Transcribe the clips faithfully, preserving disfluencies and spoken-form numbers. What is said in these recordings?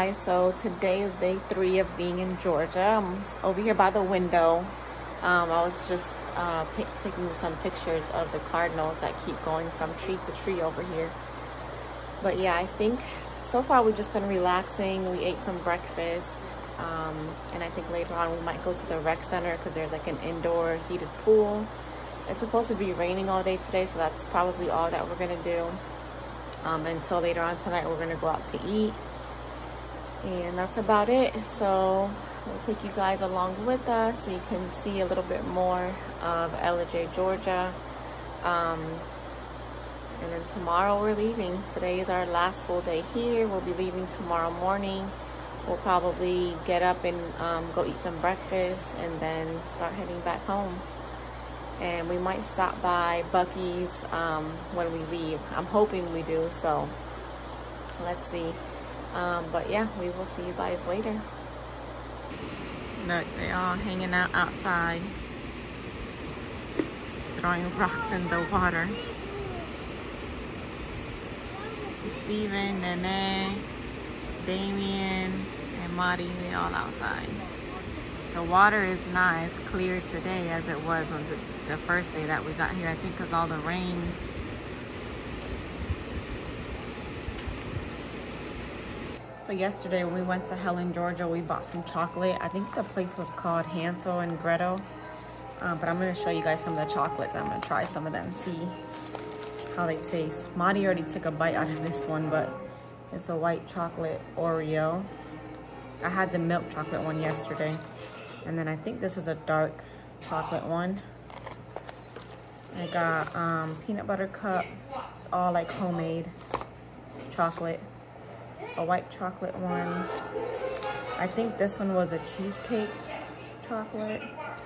guys, so today is day three of being in Georgia. I'm over here by the window. Um, I was just uh, taking some pictures of the cardinals that keep going from tree to tree over here. But yeah, I think so far we've just been relaxing. We ate some breakfast, um, and I think later on we might go to the rec center because there's like an indoor heated pool. It's supposed to be raining all day today, so that's probably all that we're gonna do. Um, until later on tonight, we're gonna go out to eat. And that's about it. So we'll take you guys along with us so you can see a little bit more of Ellijay, Georgia. Um, and then tomorrow we're leaving. Today is our last full day here. We'll be leaving tomorrow morning. We'll probably get up and um, go eat some breakfast and then start heading back home. And we might stop by Buc-ee's um, when we leave. I'm hoping we do, so let's see. Um, but yeah, we will see you guys later. Look, they're all hanging out outside, throwing rocks in the water. Steven, Nene, Damien, and Marty, they all outside. The water is nice, clear today as it was on the, the first day that we got here, I think because all the rain. So yesterday when we went to Helen, Georgia, we bought some chocolate. I think the place was called Hansel and Gretel. Uh, but I'm gonna show you guys some of the chocolates. I'm gonna try some of them, see how they taste. Marty already took a bite out of this one, but it's a white chocolate Oreo. I had the milk chocolate one yesterday. And then I think this is a dark chocolate one. I got um, peanut butter cup. It's all like homemade chocolate. A white chocolate one. I think this one was a cheesecake chocolate.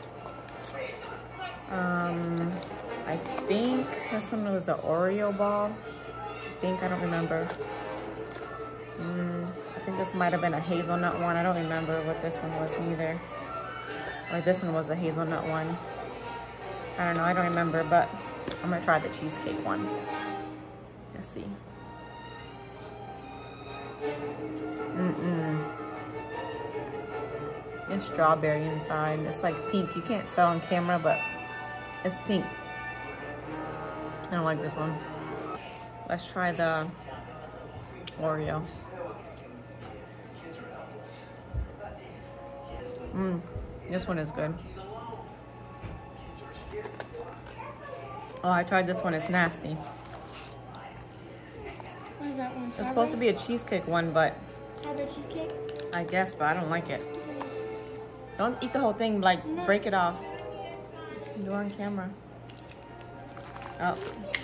Um, I think this one was an Oreo ball. I think, I don't remember. Mm, I think this might have been a hazelnut one. I don't remember what this one was either. Or this one was the hazelnut one. I don't know, I don't remember, but I'm gonna try the cheesecake one. Let's see. Mm-mm. It's strawberry inside. It's like pink. You can't tell on camera, but it's pink. I don't like this one. Let's try the Oreo. Mmm. This one is good. Oh, I tried this one. It's nasty. What is that one? It's supposed to be a cheesecake one, but Strawberry cheesecake? I guess, but I don't like it. Don't eat the whole thing. Like, no. Break it off. You're on camera. Oh.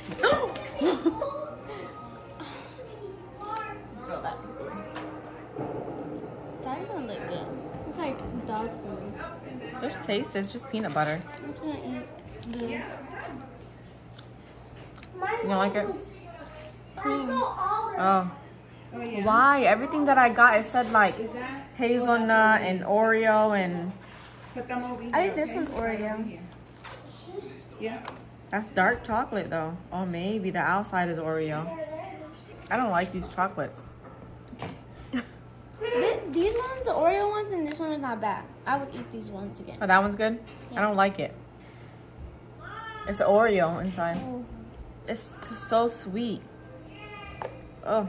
Throw that piece away. That doesn't look good. It's like dog food. Just taste it. It's just peanut butter. I'm gonna eat the... You don't like it? Cream. Oh. Why? Everything that I got, it said like hazelnut and Oreo and... I think this one's Oreo. Yeah. That's dark chocolate though. Oh, maybe the outside is Oreo. I don't like these chocolates. This, these ones, the Oreo ones, and this one is not bad. I would eat these ones again. Oh, that one's good? Yeah. I don't like it. It's Oreo inside. Oh. It's t so sweet. Oh.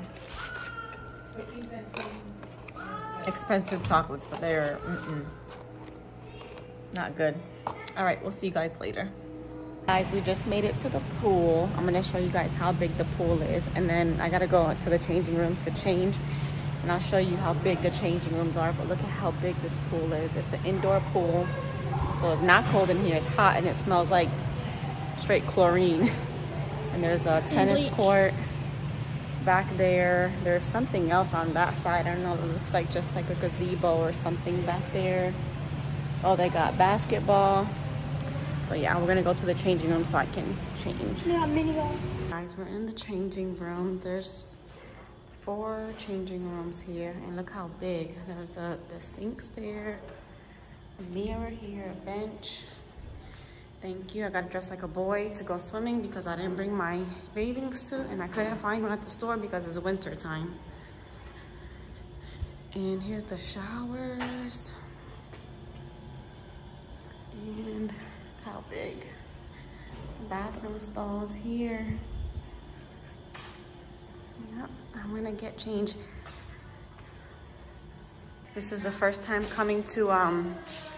Expensive chocolates, but they're mm-mm. Not good. All right, we'll see you guys later. Guys, we just made it to the pool. I'm gonna show you guys how big the pool is, and then I gotta go to the changing room to change, and I'll show you how big the changing rooms are. But look at how big this pool is. It's an indoor pool, so it's not cold in here. It's hot, and it smells like straight chlorine. And there's a tennis court back there. There's something else on that side. I don't know. It looks like just like a gazebo or something back there. Oh, they got basketball. So yeah, we're gonna go to the changing room so I can change. Yeah, mini golf. Guys, we're in the changing room. There's four changing rooms here, and look how big. There's a the sinks there, a mirror here, a bench. Thank you. I got dressed like a boy to go swimming because I didn't bring my bathing suit, and I couldn't find one at the store because it's winter time. And here's the showers. And how big. Bathroom stalls here. Yep, I'm gonna get changed. This is the first time coming to um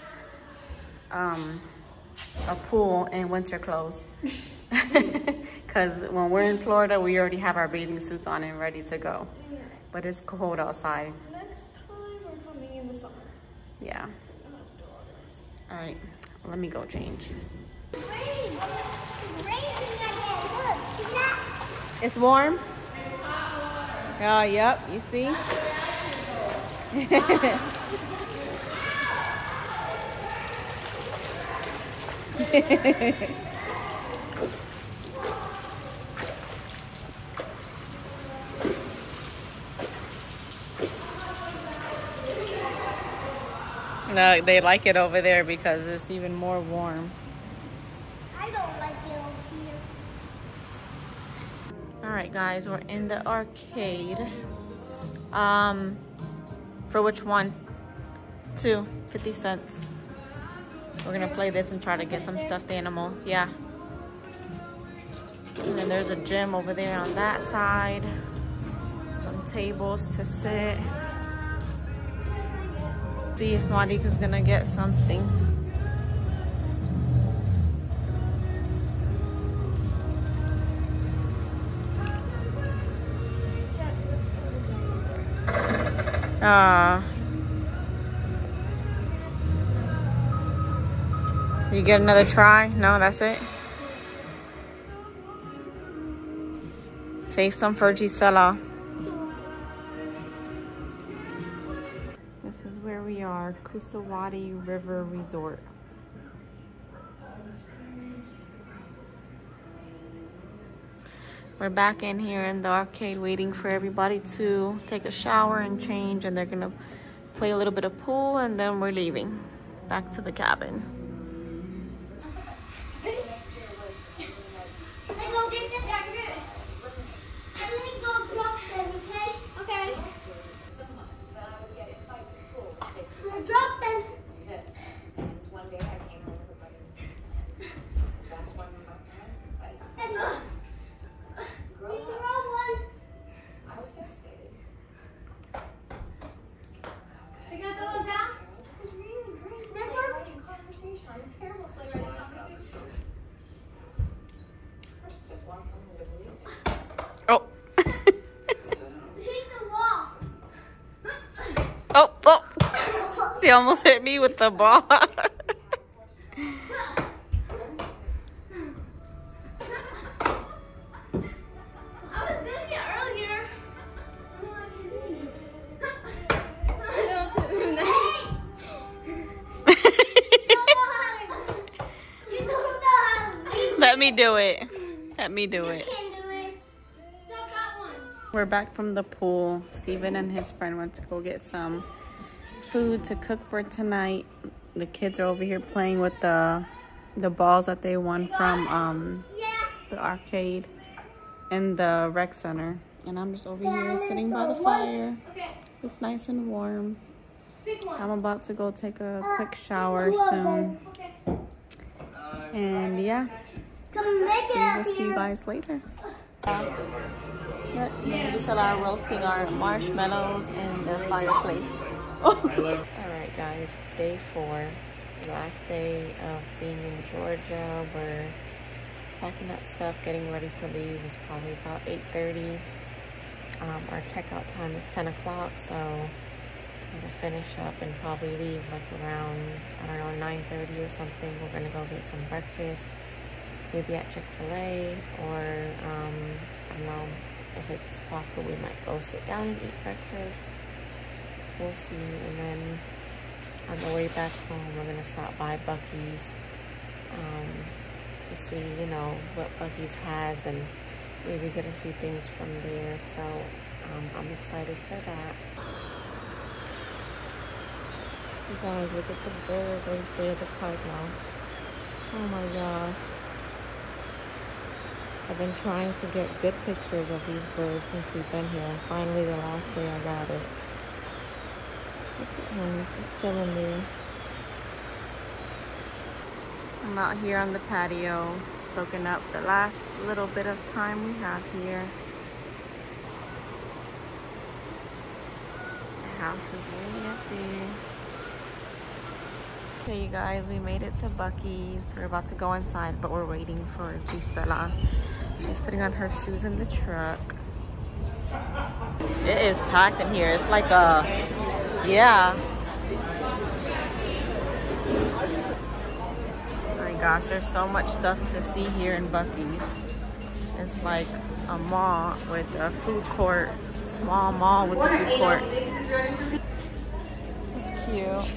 um a pool in winter clothes. Because when we're in Florida, we already have our bathing suits on and ready to go. Yeah. But it's cold outside. Next time we're coming in the summer. Yeah. So we don't have to do all this. All right, let me go change. Rain! Rain again! Look, see that? It's warm? Oh, yep, you see? No, they like it over there because it's even more warm. I don't like it over here. All right, guys, we're in the arcade. Um, for which one? Two, fifty cents. We're gonna play this and try to get some stuffed animals, yeah. And then there's a gym over there on that side. Some tables to sit. See if Monica's gonna get something. Ah. You get another try? No, that's it? Save some for Gisela. This is where we are, Kusawati River Resort. We're back in here in the arcade waiting for everybody to take a shower and change, and they're gonna play a little bit of pool, and then we're leaving back to the cabin. Can I go get the dagger? I'm gonna go drop them, okay? Okay. I'm gonna drop them. Yes. And one day I came home with a buddy. That's when my parents decided to grow Bring the up. wrong one. I was devastated. You got the one down? This is really great. This sleigh one? riding conversation. I'm a terrible sleigh riding conversation. I just want someone to believe it. Oh. Hit the wall. Oh, oh. They almost hit me with the ball. I was doing it earlier. Don't do that. You don't know how to beat. Let me do it. Let me do You it. can do it. Drop that one. We're back from the pool. Steven and his friend went to go get some food to cook for tonight. The kids are over here playing with the the balls that they won from um, Yeah. the arcade and the rec center. And I'm just over here sitting by the fire. Okay. It's nice and warm. Pick one. I'm about to go take a quick shower soon. Okay. And yeah, Come make it we up will see you here. guys later. Me and Gisela are roasting our marshmallows in the fireplace. Alright guys, day four, last day of being in Georgia. We're packing up stuff, getting ready to leave. It's probably about eight thirty. Um, our checkout time is ten o'clock, so I'm gonna finish up and probably leave like around, I don't know, nine thirty or something. We're gonna go get some breakfast, maybe at Chick-fil-A, or um, I don't know, if it's possible we might go sit down and eat breakfast. We'll see. And then on the way back home, we're gonna stop by Buc-ee's um, to see, you know, what Buc-ee's has and maybe get a few things from there. So um, I'm excited for that. You guys, look at the bird right there, the cardinal. Oh my gosh. I've been trying to get good pictures of these birds since we've been here, and finally the last day I got it. Look at him, he's just chilling there. I'm out here on the patio, soaking up the last little bit of time we have here. The house is way up there. Okay, you guys, we made it to Buc-ee's. We're about to go inside, but we're waiting for Gisela. She's putting on her shoes in the truck. It is packed in here. It's like a, yeah. Oh my gosh, there's so much stuff to see here in Buc-ee's. It's like a mall with a food court, small mall with a food court. It's cute.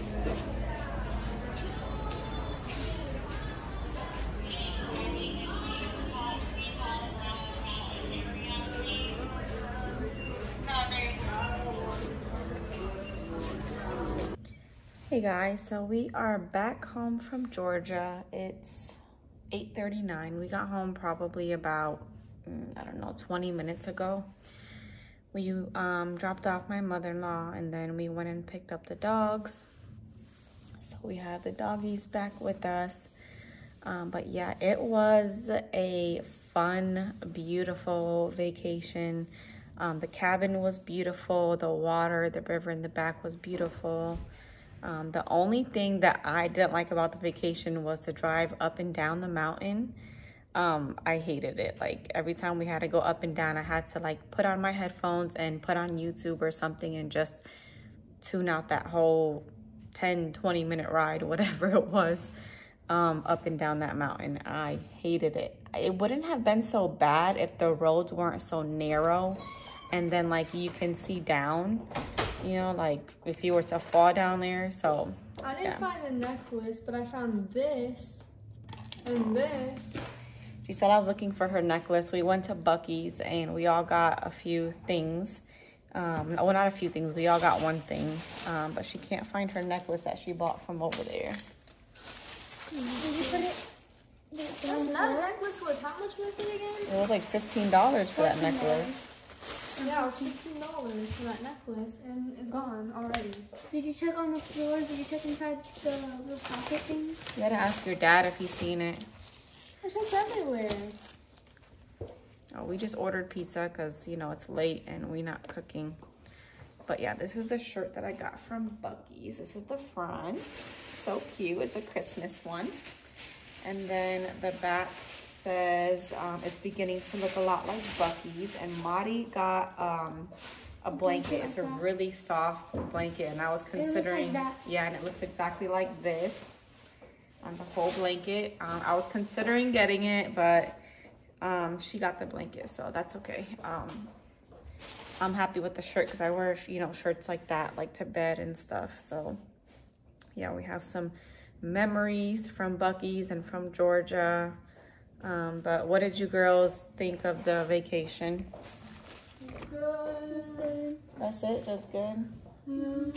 Hey guys, so we are back home from Georgia. It's eight thirty-nine. We got home probably about, I don't know, twenty minutes ago. We um, dropped off my mother-in-law and then we went and picked up the dogs. So we have the doggies back with us. Um, but yeah, it was a fun, beautiful vacation. Um, the cabin was beautiful. The water, the river in the back was beautiful. Um, the only thing that I didn't like about the vacation was to drive up and down the mountain. Um, I hated it. Like every time we had to go up and down, I had to like put on my headphones and put on YouTube or something and just tune out that whole ten, twenty minute ride, whatever it was, um, up and down that mountain. I hated it. It wouldn't have been so bad if the roads weren't so narrow and then like you can see down. You know, like if you were to fall down there. So I didn't yeah. find the necklace, but I found this and this. She said I was looking for her necklace. We went to Buc-ee's and we all got a few things. Um, well, not a few things. We all got one thing. Um, but she can't find her necklace that she bought from over there. Did you put it? That necklace was how much was it again? It was like fifteen dollars for that necklace. Yeah, it was fifteen dollars for that necklace, and it's gone already. Did you check on the floor? Did you check inside the little pocket thing? You gotta ask your dad if he's seen it. I checked everywhere. Oh, we just ordered pizza because, you know, it's late and we're not cooking. But yeah, this is the shirt that I got from Buc-ee's. This is the front. So cute. It's a Christmas one. And then the back says um, it's beginning to look a lot like Buc-ee's. And Madi got um, a blanket. It's a really soft blanket. And I was considering, like yeah, and it looks exactly like this on the whole blanket. Um, I was considering getting it, but um, she got the blanket, so that's okay. Um, I'm happy with the shirt because I wear, you know, shirts like that, like to bed and stuff. So yeah, we have some memories from Buc-ee's and from Georgia. Um, but what did you girls think of the vacation? Good. That's it? Just good? Yeah.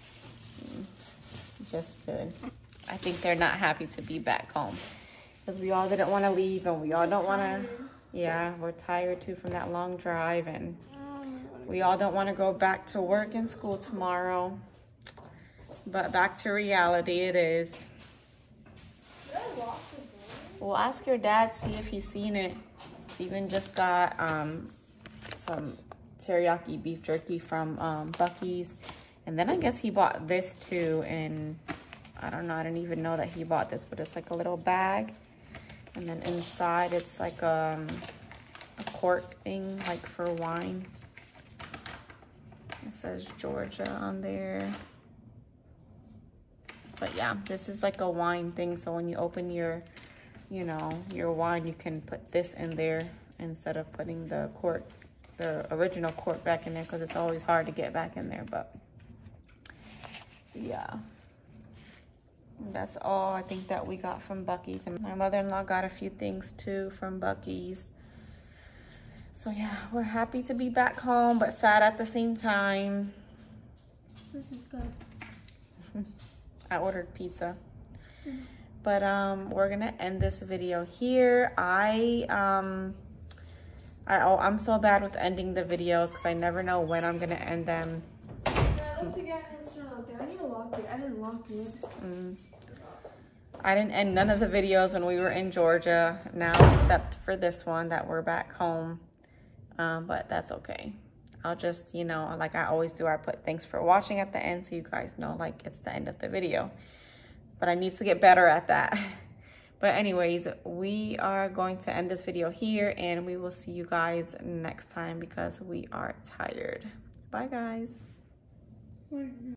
Just good. I think they're not happy to be back home because we all didn't want to leave and we all don't want to. Yeah, we're tired too from that long drive and we all don't want to go back to work and school tomorrow. But back to reality it is. Well, ask your dad, see if he's seen it. Steven just got um, some teriyaki beef jerky from um, Buc-ee's. And then I guess he bought this too. And I don't know, I didn't even know that he bought this, but it's like a little bag. And then inside it's like um, a cork thing, like for wine. It says Georgia on there. But yeah, this is like a wine thing. So when you open your, you know, your wine, you can put this in there instead of putting the cork, the original cork back in there because it's always hard to get back in there. But yeah, that's all I think that we got from Buc-ee's. And my mother-in-law got a few things too from Buc-ee's. So yeah, we're happy to be back home, but sad at the same time. This is good. I ordered pizza. Mm-hmm. But um, we're gonna end this video here. I um, I oh, I'm so bad with ending the videos because I never know when I'm gonna end them. put the gas out there. I need to lock it. I didn't lock it. Mm. I didn't end none of the videos when we were in Georgia now, except for this one that we're back home. Um, but that's okay. I'll just, you know, like I always do, I put thanks for watching at the end so you guys know like it's the end of the video. But I need to get better at that. But anyways, we are going to end this video here and we will see you guys next time because we are tired. Bye guys.